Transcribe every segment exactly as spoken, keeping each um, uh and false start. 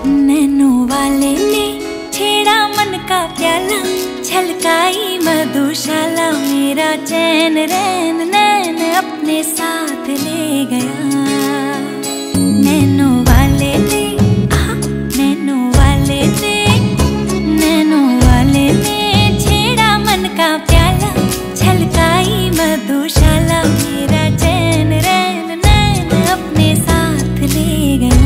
Nano वाले ने छेड़ा मन का प्याला, छलकाई मधुशाला, मेरा चैन रैन नैन अपने साथ ले गया। नैनो वाले ने आहा, नैनो वाले ने, नैनो वाले ने छेड़ा मन का प्याला, छलकाई मधुशाला, मेरा चैन रैन नैन अपने साथ ले गया।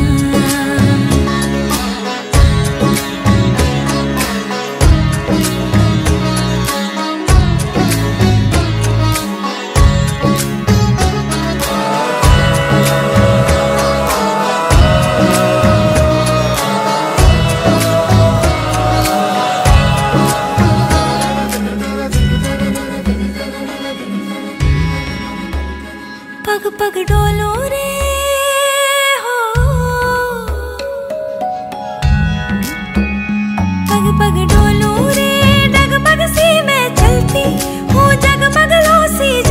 पग पग डोलो रे हो, पग पग डोलो रे, डगमग सी मैं चलती हूँ, जगमग लो सी